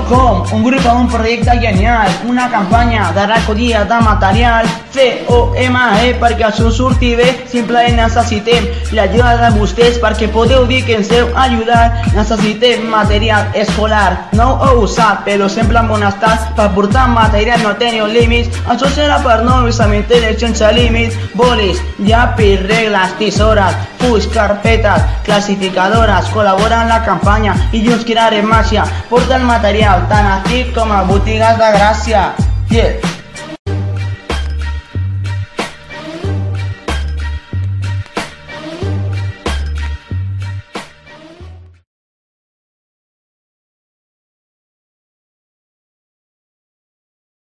Com, un grup amb un projecte genial, una campanya de recollida de material, COME, perquè això surti bé, simplement necessitem l'ajuda de vostès perquè podeu dir que ens heu ajudat. Necessitem material escolar, no ho usat, però sempre en bon estat, per portar material no teniu límits, això serà per nois amb interès sense límits, bolis, llapis, regles, tisores, fulls, carpetes, classificadores, col·labora en la campanya i junts crearem màgia, porta el material tant aquí com a botigues de Gràcia. Yeah.